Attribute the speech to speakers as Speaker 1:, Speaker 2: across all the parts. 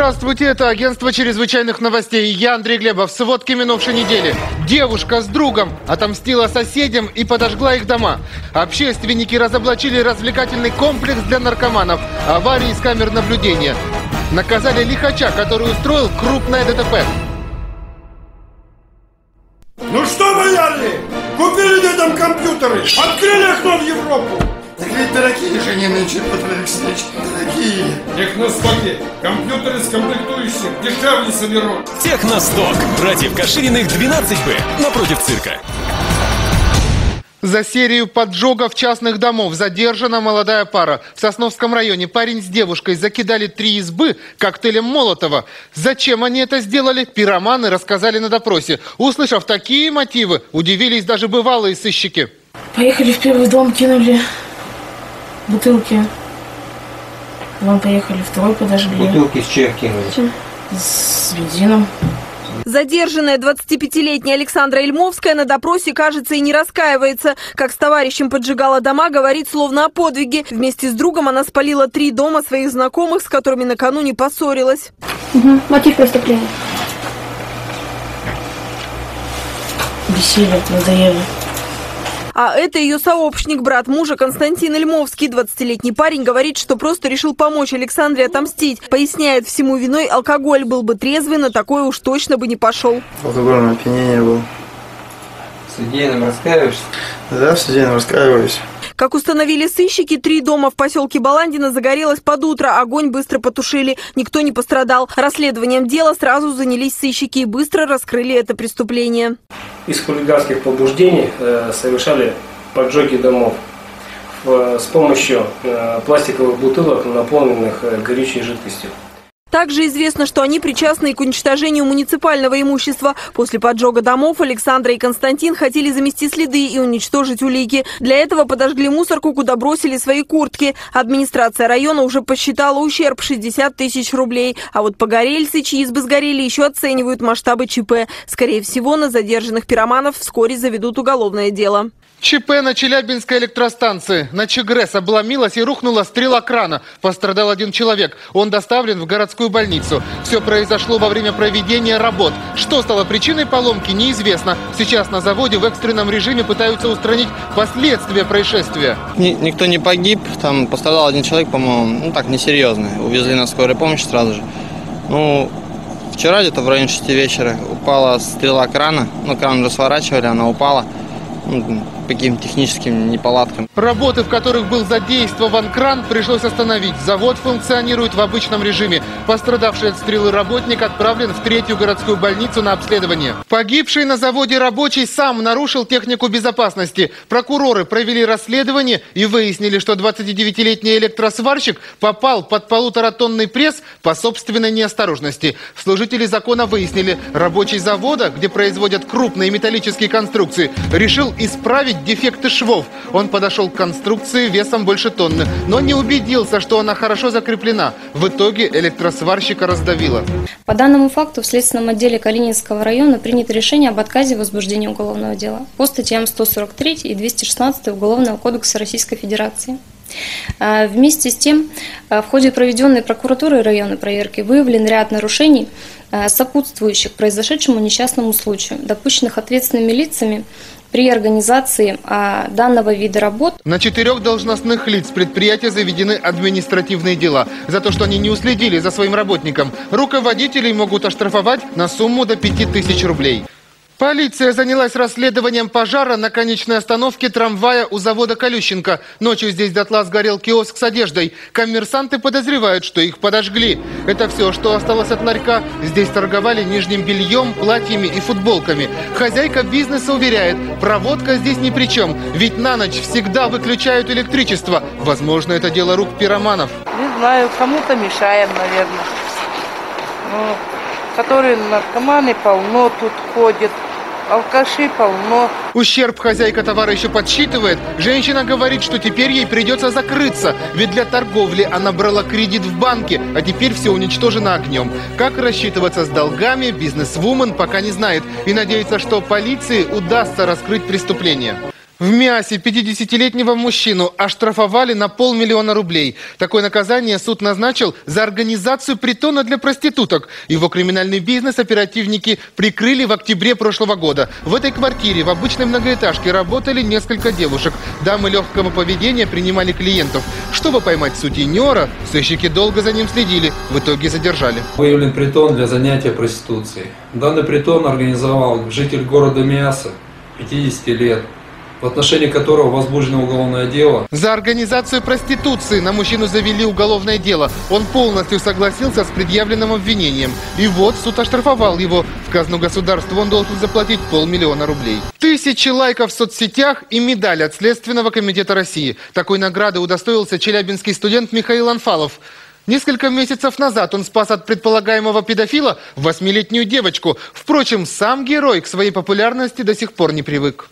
Speaker 1: Здравствуйте, это агентство чрезвычайных новостей. Я Андрей Глебов. Сводки минувшей недели. Девушка с другом отомстила соседям и подожгла их дома. Общественники разоблачили развлекательный комплекс для наркоманов. Аварии с камер наблюдения. Наказали лихача, который устроил крупное ДТП.
Speaker 2: Ну что, бояре, купили детям компьютеры, открыли окно в Европу.
Speaker 3: Так ведь дорогие же они нынче, Петр Алексеевич, дорогие.
Speaker 2: Техностоки, компьютеры с комплектующих дешевле соберут.
Speaker 4: Техносток против Кашириных 12Б напротив цирка.
Speaker 1: За серию поджогов частных домов задержана молодая пара. В Сосновском районе парень с девушкой закидали 3 избы коктейлем Молотова. Зачем они это сделали, пироманы рассказали на допросе. Услышав такие мотивы, удивились даже бывалые сыщики.
Speaker 5: Поехали в первый дом, кинули бутылки. Потом поехали второй, подожгли.
Speaker 6: Бутылки с чем кинули?
Speaker 5: С бензином.
Speaker 7: Задержанная 25-летняя Александра Ильмовская на допросе, кажется, и не раскаивается. Как с товарищем поджигала дома, говорит словно о подвиге. Вместе с другом она спалила 3 дома своих знакомых, с которыми накануне поссорилась.
Speaker 5: Мотив преступления. Бесили, надоели.
Speaker 7: А это ее сообщник, брат мужа Константин Ильмовский. 20-летний парень говорит, что просто решил помочь Александре отомстить. Поясняет, всему виной алкоголь. Был бы трезвый, на такое уж точно бы не пошел.
Speaker 8: Алкогольное опьянение было.
Speaker 6: В судейном раскаиваешься?
Speaker 8: Да, в судейном раскаиваюсь.
Speaker 7: Как установили сыщики, 3 дома в поселке Баландино загорелось под утро. Огонь быстро потушили. Никто не пострадал. Расследованием дела сразу занялись сыщики и быстро раскрыли это преступление.
Speaker 9: Из хулиганских побуждений совершали поджоги домов с помощью пластиковых бутылок, наполненных горючей жидкостью.
Speaker 7: Также известно, что они причастны и к уничтожению муниципального имущества. После поджога домов Александра и Константин хотели замести следы и уничтожить улики. Для этого подожгли мусорку, куда бросили свои куртки. Администрация района уже посчитала ущерб 60 тысяч рублей. А вот погорельцы, чьи избы сгорели, еще оценивают масштабы ЧП. Скорее всего, на задержанных пироманов вскоре заведут уголовное дело.
Speaker 1: ЧП на Челябинской электростанции. На ЧГРЭС обломилась и рухнула стрела крана. Пострадал 1 человек. Он доставлен в городскую больницу. Все произошло во время проведения работ. Что стало причиной поломки, неизвестно. Сейчас на заводе в экстренном режиме пытаются устранить последствия происшествия.
Speaker 10: Никто не погиб. Там пострадал 1 человек, по-моему, так, несерьезный. Увезли на скорой помощи сразу же. Вчера где-то в районе 6 вечера упала стрела крана. Кран уже сворачивали, она упала. По каким-то техническим неполадкам.
Speaker 1: Работы, в которых был задействован кран, пришлось остановить. Завод функционирует в обычном режиме. Пострадавший от стрелы работник отправлен в 3-ю городскую больницу на обследование. Погибший на заводе рабочий сам нарушил технику безопасности. Прокуроры провели расследование и выяснили, что 29-летний электросварщик попал под 1,5-тонный пресс по собственной неосторожности. Служители закона выяснили, рабочий завода, где производят крупные металлические конструкции, решил исправить дефекты швов. Он подошел к конструкции весом больше тонны, но не убедился, что она хорошо закреплена. В итоге электросварщика раздавило.
Speaker 11: По данному факту в Следственном отделе Калининского района принято решение об отказе в возбуждении уголовного дела по статьям 143 и 216 Уголовного кодекса Российской Федерации. Вместе с тем, в ходе проведенной прокуратурой района проверки выявлен ряд нарушений, сопутствующих произошедшему несчастному случаю, допущенных ответственными лицами при организации данного вида работ.
Speaker 1: На 4 должностных лиц предприятия заведены административные дела за то, что они не уследили за своим работником. Руководителей могут оштрафовать на сумму до 5000 рублей. Полиция занялась расследованием пожара на конечной остановке трамвая у завода Колющенко. Ночью здесь дотла сгорел киоск с одеждой. Коммерсанты подозревают, что их подожгли. Это все, что осталось от ларька. Здесь торговали нижним бельем, платьями и футболками. Хозяйка бизнеса уверяет, проводка здесь ни при чем. Ведь на ночь всегда выключают электричество. Возможно, это дело рук пироманов.
Speaker 12: Не знаю, кому-то мешаем, наверное. Которые наркоманы полно тут ходят. Алкаши полно.
Speaker 1: Ущерб хозяйка товара еще подсчитывает. Женщина говорит, что теперь ей придется закрыться. Ведь для торговли она брала кредит в банке, а теперь все уничтожено огнем. Как рассчитываться с долгами, бизнесвумен пока не знает. И надеется, что полиции удастся раскрыть преступление. В Миасе 50-летнего мужчину оштрафовали на 500 000 рублей. Такое наказание суд назначил за организацию притона для проституток. Его криминальный бизнес оперативники прикрыли в октябре прошлого года. В этой квартире в обычной многоэтажке работали несколько девушек. Дамы легкого поведения принимали клиентов. Чтобы поймать сутенера, сыщики долго за ним следили. В итоге задержали.
Speaker 13: Выявлен притон для занятия проституцией. Данный притон организовал житель города Миаса, 50 лет, в отношении которого возбуждено уголовное дело.
Speaker 1: За организацию проституции на мужчину завели уголовное дело. Он полностью согласился с предъявленным обвинением. И вот суд оштрафовал его. В казну государства он должен заплатить 500 000 рублей. 1000 лайков в соцсетях и медаль от Следственного комитета России. Такой награды удостоился челябинский студент Михаил Анфалов. Несколько месяцев назад он спас от предполагаемого педофила 8-летнюю девочку. Впрочем, сам герой к своей популярности до сих пор не привык.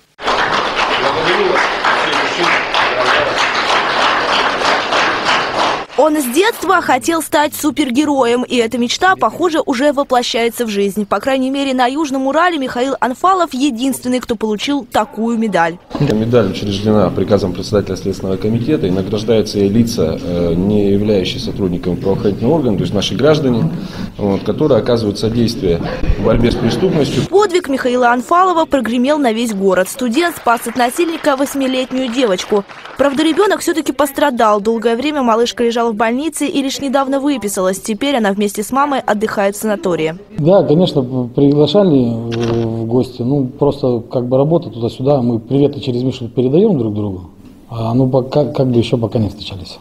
Speaker 14: Он с детства хотел стать супергероем, и эта мечта, похоже, уже воплощается в жизнь. По крайней мере, на Южном Урале Михаил Анфалов единственный, кто получил такую медаль.
Speaker 15: Медаль учреждена приказом председателя Следственного комитета, и награждаются и лица, не являющиеся сотрудниками правоохранительных органов, то есть наши граждане, которые оказывают содействие в борьбе с преступностью.
Speaker 14: Подвиг Михаила Анфалова прогремел на весь город. Студент спас от насильника 8-летнюю девочку. Правда, ребенок все-таки пострадал. Долгое время малышка лежала в больнице и лишь недавно выписалась. Теперь она вместе с мамой отдыхает в санатории.
Speaker 16: Да, конечно, приглашали в гости. Просто работа туда-сюда. Мы приветы через Мишу передаем друг другу. Пока еще не встречались.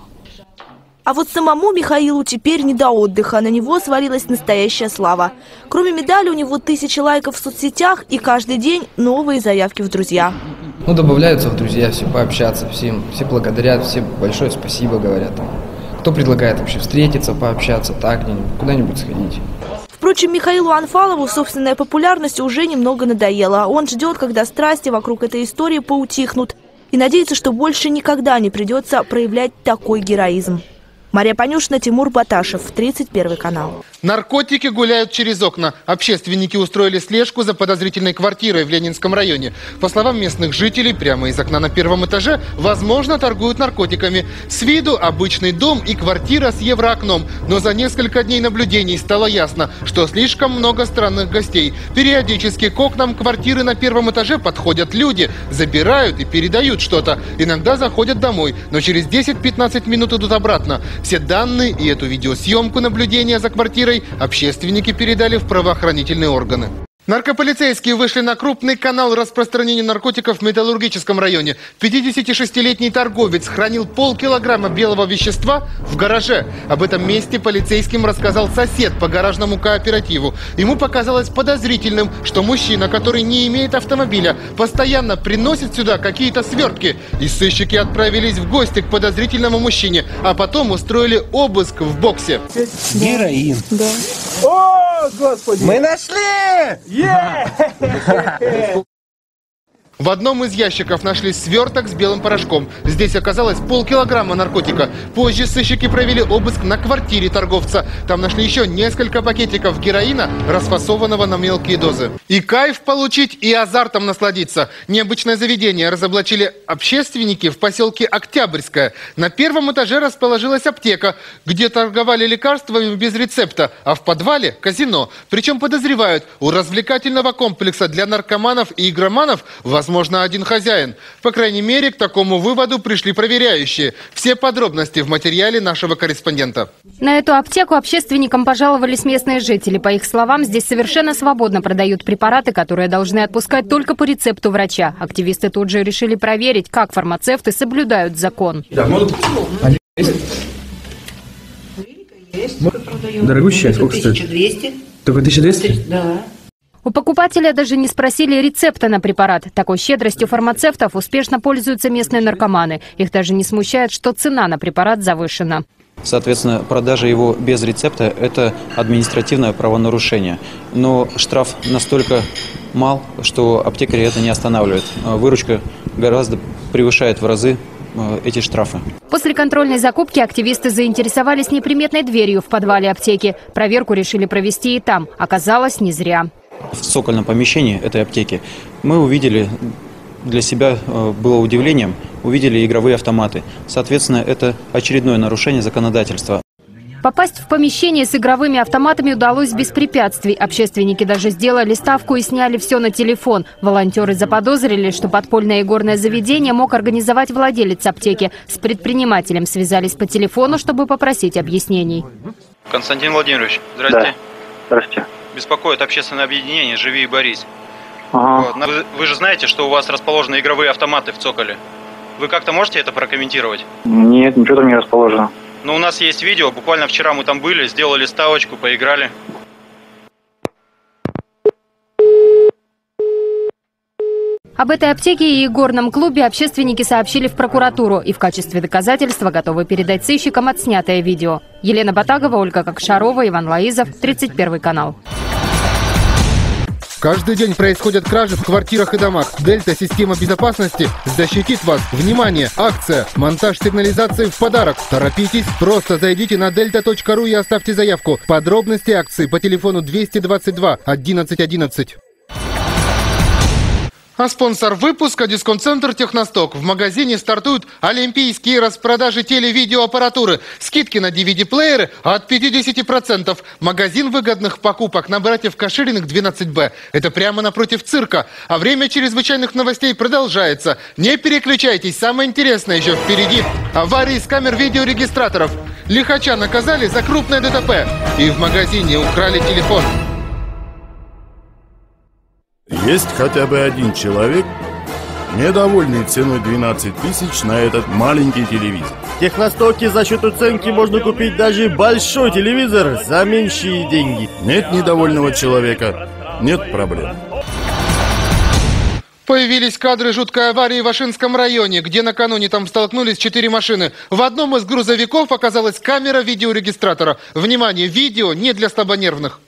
Speaker 14: А вот самому Михаилу теперь не до отдыха. На него свалилась настоящая слава. Кроме медали, у него 1000 лайков в соцсетях и каждый день новые заявки в друзья.
Speaker 17: Добавляются в друзья, все пообщаться, все благодарят, все большое спасибо говорят. Кто предлагает вообще встретиться, пообщаться, так, куда-нибудь сходить.
Speaker 14: Впрочем, Михаилу Анфалову собственная популярность уже немного надоела. Он ждет, когда страсти вокруг этой истории поутихнут. И надеется, что больше никогда не придется проявлять такой героизм. Мария Панюшина, Тимур Баташев, 31 канал.
Speaker 1: Наркотики гуляют через окна. Общественники устроили слежку за подозрительной квартирой в Ленинском районе. По словам местных жителей, прямо из окна на 1-м этаже, возможно, торгуют наркотиками. С виду обычный дом и квартира с евроокном. Но за несколько дней наблюдений стало ясно, что слишком много странных гостей. Периодически к окнам квартиры на 1-м этаже подходят люди, забирают и передают что-то. Иногда заходят домой, но через 10-15 минут идут обратно. Все данные и эту видеосъемку наблюдения за квартирой общественники передали в правоохранительные органы. Наркополицейские вышли на крупный канал распространения наркотиков в Металлургическом районе. 56-летний торговец хранил полкилограмма белого вещества в гараже. Об этом месте полицейским рассказал сосед по гаражному кооперативу. Ему показалось подозрительным, что мужчина, который не имеет автомобиля, постоянно приносит сюда какие-то свертки. И сыщики отправились в гости к подозрительному мужчине, а потом устроили обыск в боксе.
Speaker 18: Героин.
Speaker 14: Да.
Speaker 18: О, Господи! Мы нашли!
Speaker 1: В одном из ящиков нашли сверток с белым порошком. Здесь оказалось полкилограмма наркотика. Позже сыщики провели обыск на квартире торговца. Там нашли еще несколько пакетиков героина, расфасованного на мелкие дозы. И кайф получить, и азартом насладиться. Необычное заведение разоблачили общественники в поселке Октябрьское. На 1-м этаже расположилась аптека, где торговали лекарствами без рецепта, а в подвале – казино. Причем подозревают, у развлекательного комплекса для наркоманов и игроманов возможно, один хозяин. По крайней мере, к такому выводу пришли проверяющие. Все подробности в материале нашего корреспондента.
Speaker 19: На эту аптеку общественникам пожаловались местные жители. По их словам, здесь совершенно свободно продают препараты, которые должны отпускать только по рецепту врача. Активисты тут же решили проверить, как фармацевты соблюдают закон.
Speaker 18: Дорогущая, сколько стоит?
Speaker 20: 1200.
Speaker 18: Только 1200?
Speaker 20: Да.
Speaker 19: У покупателя даже не спросили рецепта на препарат. Такой щедростью фармацевтов успешно пользуются местные наркоманы. Их даже не смущает, что цена на препарат завышена.
Speaker 21: Соответственно, продажа его без рецепта – это административное правонарушение. Но штраф настолько мал, что аптекари это не останавливает. Выручка гораздо превышает в разы эти штрафы.
Speaker 19: После контрольной закупки активисты заинтересовались неприметной дверью в подвале аптеки. Проверку решили провести и там. Оказалось, не зря.
Speaker 21: В цокольном помещении этой аптеки мы увидели для себя было удивлением, увидели игровые автоматы. Соответственно, это очередное нарушение законодательства.
Speaker 19: Попасть в помещение с игровыми автоматами удалось без препятствий. Общественники даже сделали ставку и сняли все на телефон. Волонтеры заподозрили, что подпольное игорное заведение мог организовать владелец аптеки. С предпринимателем связались по телефону, чтобы попросить объяснений.
Speaker 21: Константин Владимирович, здравствуйте.
Speaker 20: Да. Здравствуйте.
Speaker 21: Беспокоит общественное объединение «Живи и борись».
Speaker 20: Ага.
Speaker 21: Вот. Вы же знаете, что у вас расположены игровые автоматы в Цоколе. Вы как-то можете это прокомментировать?
Speaker 20: Нет, ничего там не расположено.
Speaker 21: Ну, у нас есть видео, буквально вчера мы там были, сделали ставочку, поиграли.
Speaker 19: Об этой аптеке и игорном клубе общественники сообщили в прокуратуру и в качестве доказательства готовы передать сыщикам отснятое видео. Елена Батагова, Ольга Кокшарова, Иван Лаизов, 31 канал.
Speaker 1: Каждый день происходят кражи в квартирах и домах. Дельта система безопасности защитит вас. Внимание! Акция. Монтаж сигнализации в подарок. Торопитесь. Просто зайдите на delta.ru и оставьте заявку. Подробности акции по телефону 222 11 11. А спонсор выпуска – дисконт-центр «Техносток». В магазине стартуют олимпийские распродажи теле-видеоаппаратуры. Скидки на DVD-плееры от 50%. Магазин выгодных покупок на братьев Кашириных 12Б. Это прямо напротив цирка. А время чрезвычайных новостей продолжается. Не переключайтесь, самое интересное еще впереди. Аварии с камер видеорегистраторов. Лихача наказали за крупное ДТП. И в магазине украли телефон.
Speaker 2: Есть хотя бы один человек, недовольный ценой 12 тысяч на этот маленький телевизор.
Speaker 22: В Техностоке за счет уценки можно купить даже большой телевизор за меньшие деньги.
Speaker 2: Нет недовольного человека, нет проблем.
Speaker 1: Появились кадры жуткой аварии в Ашинском районе, где накануне там столкнулись 4 машины. В одном из грузовиков оказалась камера видеорегистратора. Внимание, видео не для слабонервных.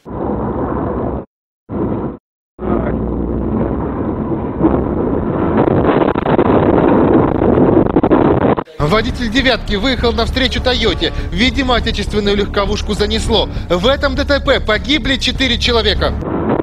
Speaker 1: Водитель «девятки» выехал навстречу «Тойоте». Видимо, отечественную легковушку занесло. В этом ДТП погибли 4 человека.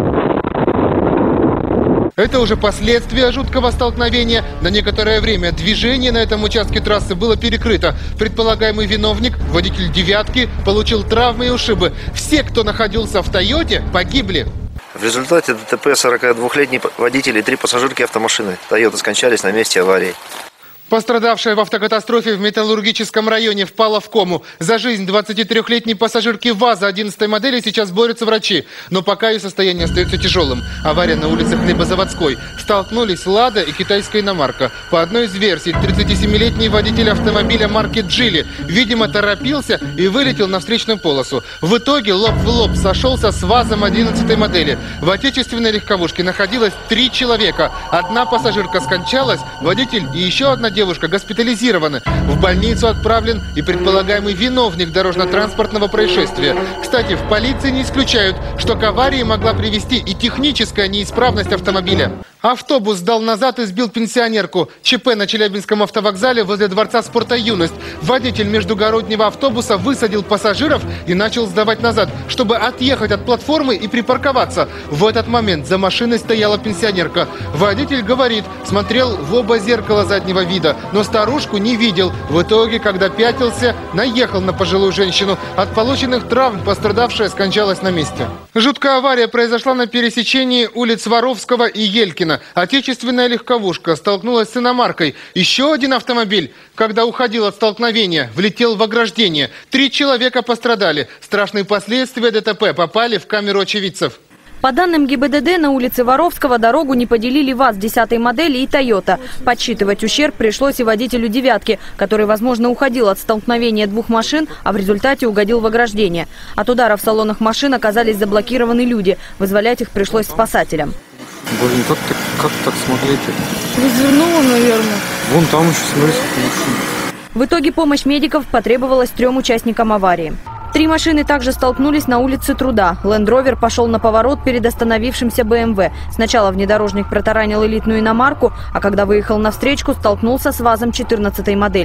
Speaker 1: Это уже последствия жуткого столкновения. На некоторое время движение на этом участке трассы было перекрыто. Предполагаемый виновник, водитель «девятки», получил травмы и ушибы. Все, кто находился в «Тойоте», погибли.
Speaker 23: В результате ДТП 42-летний водитель и 3 пассажирки автомашины «Тойота» скончались на месте аварии.
Speaker 1: Пострадавшая в автокатастрофе в Металлургическом районе впала в кому. За жизнь 23-летней пассажирки ВАЗа 11-й модели сейчас борются врачи. Но пока ее состояние остается тяжелым. Авария на улице Хлебозаводской. Столкнулись «Лада» и китайская иномарка. По одной из версий, 37-летний водитель автомобиля марки «Джили», видимо, торопился и вылетел на встречную полосу. В итоге лоб в лоб сошелся с ВАЗом 11-й модели. В отечественной легковушке находилось 3 человека. Одна пассажирка скончалась, водитель и еще одна девушка госпитализированы. В больницу отправлен и предполагаемый виновник дорожно-транспортного происшествия. Кстати, в полиции не исключают, что к аварии могла привести и техническая неисправность автомобиля. Автобус сдал назад и сбил пенсионерку. ЧП на Челябинском автовокзале возле Дворца спорта «Юность». Водитель междугороднего автобуса высадил пассажиров и начал сдавать назад, чтобы отъехать от платформы и припарковаться. В этот момент за машиной стояла пенсионерка. Водитель говорит, смотрел в оба зеркала заднего вида, но старушку не видел. В итоге, когда пятился, наехал на пожилую женщину. От полученных травм пострадавшая скончалась на месте. Жуткая авария произошла на пересечении улиц Воровского и Елькина. Отечественная легковушка столкнулась с иномаркой. Еще один автомобиль, когда уходил от столкновения, влетел в ограждение. 3 человека пострадали. Страшные последствия ДТП попали в камеру очевидцев.
Speaker 24: По данным ГИБДД, на улице Воровского дорогу не поделили ВАЗ 10-й модели и «Тойота». Подсчитывать ущерб пришлось и водителю «девятки», который, возможно, уходил от столкновения 2 машин, а в результате угодил в ограждение. От удара в салонах машин оказались заблокированы люди. Вызволять их пришлось спасателям.
Speaker 25: Блин, как так смотрите?
Speaker 24: Развернула, наверное.
Speaker 25: Вон там еще, смотрите, машина.
Speaker 24: В итоге помощь медиков потребовалась 3 участникам аварии. 3 машины также столкнулись на улице Труда. Ленд-Ровер пошел на поворот перед остановившимся БМВ. Сначала внедорожник протаранил элитную иномарку, а когда выехал навстречку, столкнулся с ВАЗом 14-й модели.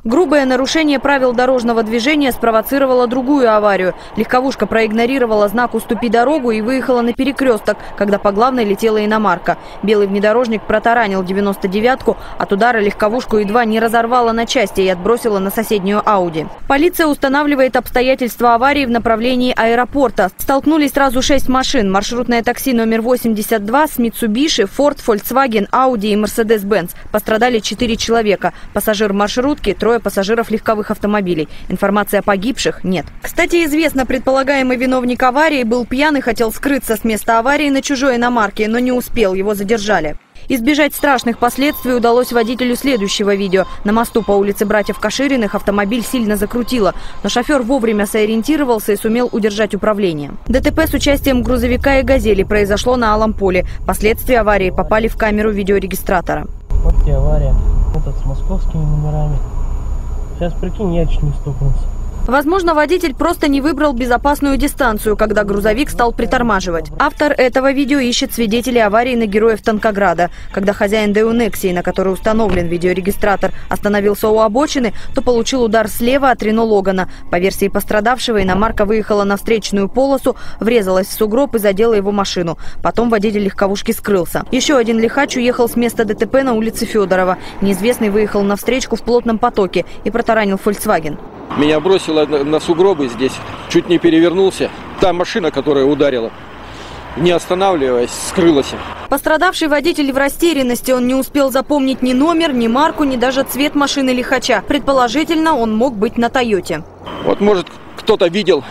Speaker 24: Грубое нарушение правил дорожного движения спровоцировало другую аварию. Легковушка проигнорировала знак «Уступи дорогу» и выехала на перекресток, когда по главной летела иномарка. Белый внедорожник протаранил 99-ку, от удара легковушку едва не разорвала на части и отбросила на соседнюю Ауди. Полиция устанавливает обстоятельства аварии в направлении аэропорта. Столкнулись сразу 6 машин. Маршрутное такси номер 82 с Mitsubishi, Ford, Volkswagen, Audi и Mercedes-Benz. Пострадали 4 человека. Пассажир маршрутки, 3 пассажиров легковых автомобилей. Информации о погибших нет. Кстати, известно, предполагаемый виновник аварии был пьян и хотел скрыться с места аварии на чужой иномарке, но не успел, его задержали. Избежать страшных последствий удалось водителю следующего видео. На мосту по улице братьев Кашириных автомобиль сильно закрутило, но шофер вовремя сориентировался и сумел удержать управление. ДТП с участием грузовика и «Газели» произошло на Алом поле. Последствия аварии попали в камеру видеорегистратора.
Speaker 3: Вот и авария. Этот с московскими номерами. Сейчас, прикинь, я чуть не стукнулся.
Speaker 24: Возможно, водитель просто не выбрал безопасную дистанцию, когда грузовик стал притормаживать. Автор этого видео ищет свидетелей аварии на Героев Танкограда. Когда хозяин Дэу Нексии, на который установлен видеорегистратор, остановился у обочины, то получил удар слева от Рено Логана. По версии пострадавшего, иномарка выехала на встречную полосу, врезалась в сугроб и задела его машину. Потом водитель легковушки скрылся. Еще один лихач уехал с места ДТП на улице Федорова. Неизвестный выехал на встречку в плотном потоке и протаранил Volkswagen.
Speaker 4: Меня бросило на сугробы здесь, чуть не перевернулся. Та машина, которая ударила, не останавливаясь, скрылась.
Speaker 24: Пострадавший водитель в растерянности. Он не успел запомнить ни номер, ни марку, ни даже цвет машины лихача. Предположительно, он мог быть на «Тойоте».
Speaker 4: Вот, может, кто-то видел,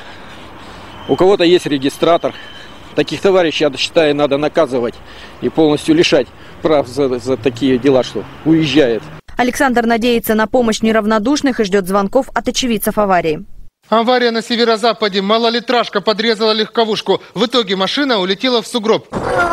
Speaker 4: у кого-то есть регистратор. Таких товарищей, я считаю, надо наказывать и полностью лишать прав за такие дела, что уезжает.
Speaker 24: Александр надеется на помощь неравнодушных и ждет звонков от очевидцев аварии.
Speaker 1: Авария на северо-западе. Малолитражка подрезала легковушку. В итоге машина улетела в сугроб.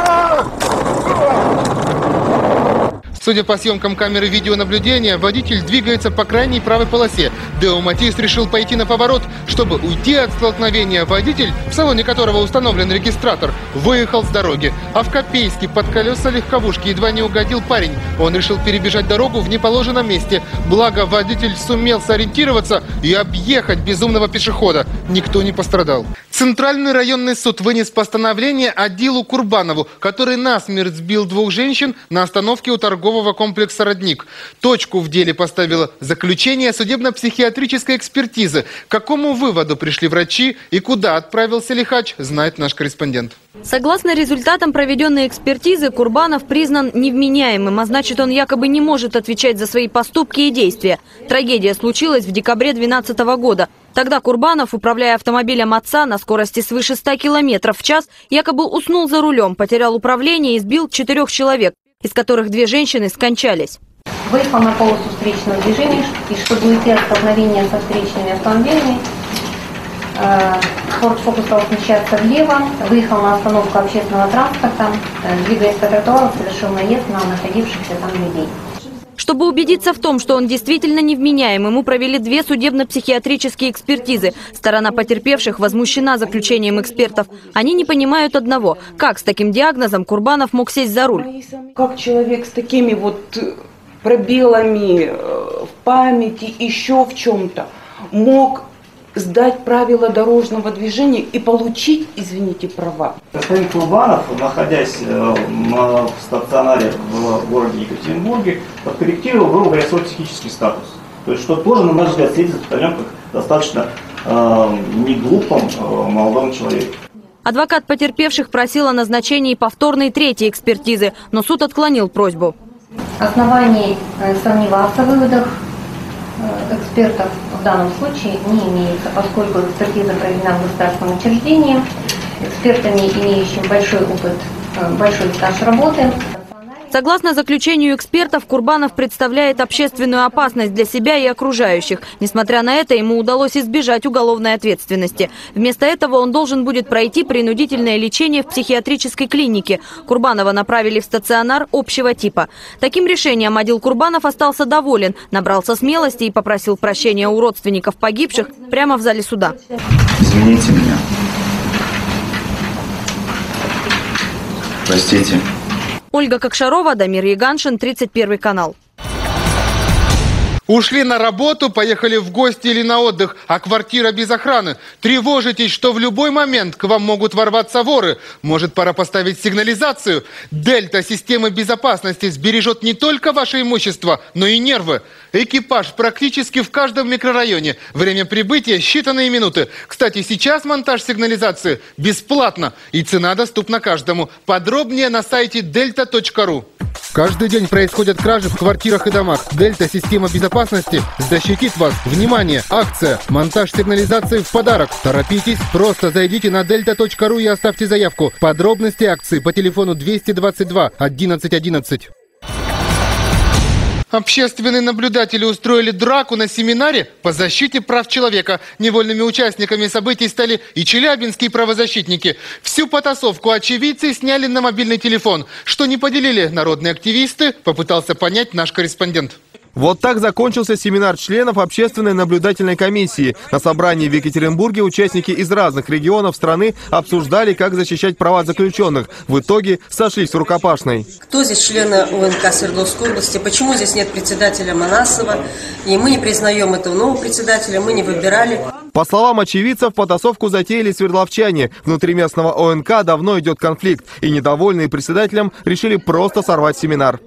Speaker 1: Судя по съемкам камеры видеонаблюдения, водитель двигается по крайней правой полосе. Део Матис решил пойти на поворот. Чтобы уйти от столкновения, водитель, в салоне которого установлен регистратор, выехал с дороги. А в Копейске под колеса легковушки едва не угодил парень. Он решил перебежать дорогу в неположенном месте. Благо, водитель сумел сориентироваться и объехать безумного пешехода. Никто не пострадал. Центральный районный суд вынес постановление Адилу Курбанову, который насмерть сбил 2 женщин на остановке у торгового комплекса «Родник». Точку в деле поставило заключение судебно-психиатрической экспертизы. К какому выводу пришли врачи и куда отправился лихач, знает наш корреспондент.
Speaker 24: Согласно результатам проведенной экспертизы, Курбанов признан невменяемым, а значит, он якобы не может отвечать за свои поступки и действия. Трагедия случилась в декабре 2012 года. Тогда Курбанов, управляя автомобилем отца на скорости свыше 100 км в час, якобы уснул за рулем, потерял управление и сбил 4 человек, из которых 2 женщины скончались.
Speaker 5: Выехал на полосу встречного движения, и чтобы уйти от столкновения со встречными автомобилями, Ford Focus стал смещаться влево, выехал на остановку общественного транспорта, двигаясь по тротуару, совершил наезд на находившихся там людей.
Speaker 24: Чтобы убедиться в том, что он действительно невменяем, ему провели 2 судебно-психиатрические экспертизы. Сторона потерпевших возмущена заключением экспертов. Они не понимают одного: как с таким диагнозом Курбанов мог сесть за руль.
Speaker 6: Как человек с такими вот пробелами в памяти, еще в чем-то, мог сдать правила дорожного движения и получить, извините, права.
Speaker 8: Господин Курбанов, находясь в стационаре в городе Екатеринбурге, подкорректировал, грубо говоря, свой психический статус. То есть, что тоже, на наш взгляд, свидетельствует о нем как достаточно неглупом молодом человеке.
Speaker 24: Адвокат потерпевших просил о назначении повторной 3-й экспертизы, но суд отклонил просьбу.
Speaker 5: Оснований сомневаться в выводах экспертов в данном случае не имеется, поскольку экспертиза проведена в государственном учреждении, экспертами, имеющими большой опыт, большой стаж работы.
Speaker 24: Согласно заключению экспертов, Курбанов представляет общественную опасность для себя и окружающих. Несмотря на это, ему удалось избежать уголовной ответственности. Вместо этого он должен будет пройти принудительное лечение в психиатрической клинике. Курбанова направили в стационар общего типа. Таким решением Адил Курбанов остался доволен, набрался смелости и попросил прощения у родственников погибших прямо в зале суда.
Speaker 26: Извините меня. Простите.
Speaker 24: Ольга Кокшарова, Дамир Яганшин, 31 канал.
Speaker 1: Ушли на работу, поехали в гости или на отдых, а квартира без охраны. Тревожитесь, что в любой момент к вам могут ворваться воры. Может, пора поставить сигнализацию? Дельта системы безопасности сбережет не только ваше имущество, но и нервы. Экипаж практически в каждом микрорайоне. Время прибытия считанные минуты. Кстати, сейчас монтаж сигнализации бесплатно. И цена доступна каждому. Подробнее на сайте delta.ru. Каждый день происходят кражи в квартирах и домах. Дельта система безопасности защитит вас. Внимание! Акция. Монтаж сигнализации в подарок. Торопитесь. Просто зайдите на delta.ru и оставьте заявку. Подробности акции по телефону 222 11 11. Общественные наблюдатели устроили драку на семинаре по защите прав человека. Невольными участниками событий стали и челябинские правозащитники. Всю потасовку очевидцы сняли на мобильный телефон. Что не поделили народные активисты, попытался понять наш корреспондент.
Speaker 7: Вот так закончился семинар членов общественной наблюдательной комиссии. На собрании в Екатеринбурге участники из разных регионов страны обсуждали, как защищать права заключенных. В итоге сошлись в рукопашной.
Speaker 9: Кто здесь члены ОНК Свердловской области? Почему здесь нет председателя Манасова? И мы не признаем этого нового председателя, мы не выбирали.
Speaker 7: По словам очевидцев, потасовку затеяли свердловчане. Внутри местного ОНК давно идет конфликт. И недовольные председателем решили просто сорвать семинар.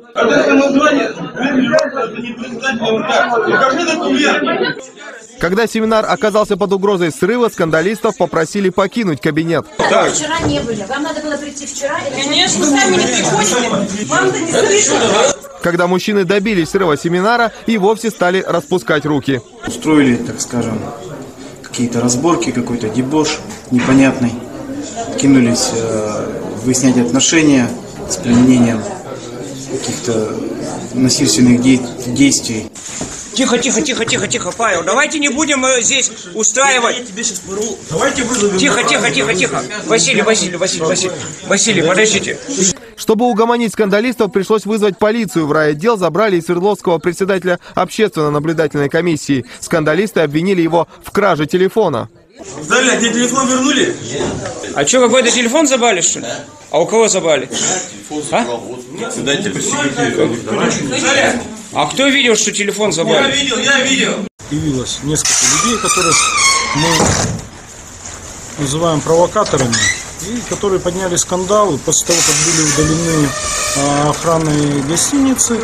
Speaker 7: Когда семинар оказался под угрозой срыва, скандалистов попросили покинуть кабинет.
Speaker 10: Вы вчера не были. Вам надо было прийти вчера. Конечно, сами не приходите. Вам-то не слышно.
Speaker 7: Когда мужчины добились срыва семинара, и вовсе стали распускать руки.
Speaker 11: Устроили, так скажем, какие-то разборки, какой-то дебош непонятный. Кинулись выяснять отношения с применением каких-то насильственных действий.
Speaker 12: Тихо, Павел, давайте не будем здесь устраивать. Я тебе сейчас порву. Давайте вызовем. Тихо. Василий, подождите.
Speaker 7: Чтобы угомонить скандалистов, пришлось вызвать полицию. В райотдел забрали из Свердловского председателя общественно-наблюдательной комиссии. Скандалисты обвинили его в краже телефона.
Speaker 12: Далее, а тебе телефон вернули? А что, какой-то телефон забрали, что ли? А у кого забрали? А кто видел, что телефон забрали? Я видел.
Speaker 26: Появилось несколько людей, которых мы называем провокаторами, и которые подняли скандал. После того, как были удалены охранные гостиницы,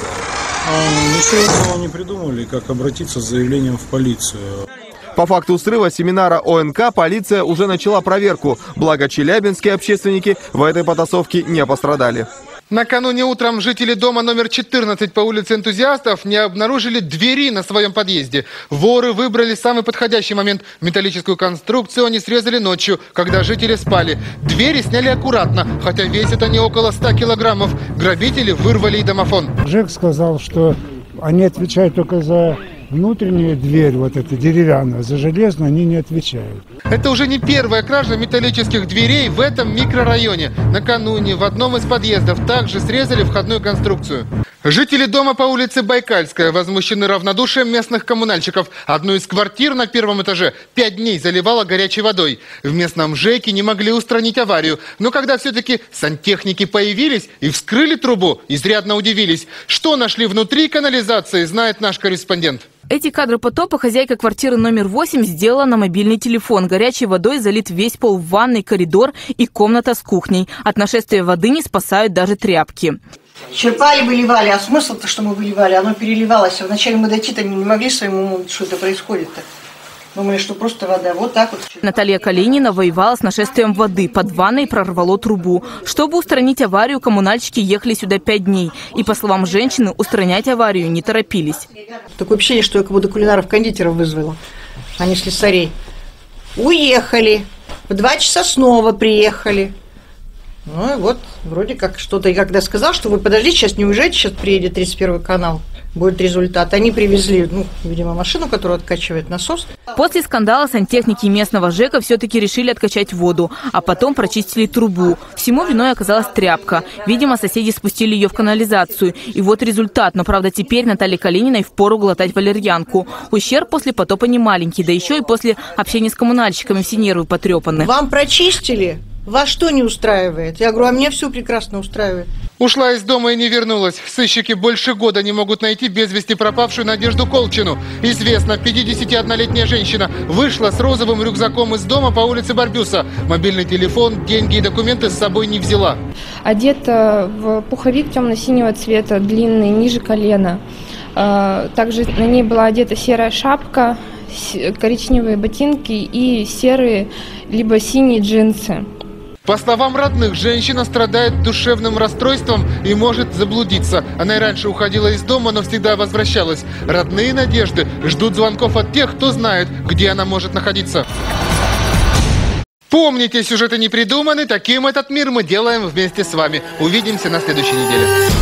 Speaker 26: ничего иного не придумали, как обратиться с заявлением в полицию.
Speaker 7: По факту срыва семинара ОНК полиция уже начала проверку. Благо, челябинские общественники в этой потасовке не пострадали.
Speaker 1: Накануне утром жители дома номер 14 по улице Энтузиастов не обнаружили двери на своем подъезде. Воры выбрали самый подходящий момент. Металлическую конструкцию они срезали ночью, когда жители спали. Двери сняли аккуратно, хотя весят они около 100 килограммов. Грабители вырвали и домофон.
Speaker 27: ЖЭК сказал, что они отвечают только за внутреннюю дверь, вот эта деревянная, за железную они не отвечают.
Speaker 1: Это уже не первая кража металлических дверей в этом микрорайоне. Накануне в одном из подъездов также срезали входную конструкцию. Жители дома по улице Байкальская возмущены равнодушием местных коммунальщиков. Одну из квартир на первом этаже 5 дней заливало горячей водой. В местном ЖЭКе не могли устранить аварию. Но когда все-таки сантехники появились и вскрыли трубу, изрядно удивились. Что нашли внутри канализации, знает наш корреспондент.
Speaker 24: Эти кадры потопа хозяйка квартиры номер 8 сделала на мобильный телефон. Горячей водой залит весь пол в ванной, коридор и комната с кухней. От нашествия воды не спасают даже тряпки.
Speaker 28: Черпали, выливали. А смысл-то, что мы выливали? Оно переливалось. А вначале мы дойти-то не могли своему уму, что это происходит-то. Думали, что просто вода. Вот так вот.
Speaker 24: Наталья Калинина воевала с нашествием воды. Под ванной прорвало трубу. Чтобы устранить аварию, коммунальщики ехали сюда 5 дней. И, по словам женщины, устранять аварию не торопились.
Speaker 28: Такое ощущение, что я как будто кулинаров-кондитеров вызвала, а не слесарей. Уехали. В 2 часа снова приехали. Ну и вот, вроде как что-то. И когда сказал, что вы подождите, сейчас не уезжайте, сейчас приедет 31 канал. Будет результат. Они привезли, видимо, машину, которая откачивает насос.
Speaker 24: После скандала сантехники местного ЖЭКа все-таки решили откачать воду, а потом прочистили трубу. Всему виной оказалась тряпка. Видимо, соседи спустили ее в канализацию. И вот результат. Но, правда, теперь Наталье Калининой впору глотать валерьянку. Ущерб после потопа не маленький, да еще и после общения с коммунальщиками все нервы потрепаны.
Speaker 28: Вам прочистили? Вас что не устраивает? Я говорю, а меня все прекрасно устраивает.
Speaker 1: Ушла из дома и не вернулась. Сыщики больше года не могут найти без вести пропавшую Надежду Колчину. Известно, 51-летняя женщина вышла с розовым рюкзаком из дома по улице Барбюса. Мобильный телефон, деньги и документы с собой не взяла.
Speaker 13: Одета в пуховик темно-синего цвета, длинный, ниже колена. Также на ней была одета серая шапка, коричневые ботинки и серые либо синие джинсы.
Speaker 1: По словам родных, женщина страдает душевным расстройством и может заблудиться. Она и раньше уходила из дома, но всегда возвращалась. Родные Надежды ждут звонков от тех, кто знает, где она может находиться. Помните, сюжеты не придуманы, таким этот мир мы делаем вместе с вами. Увидимся на следующей неделе.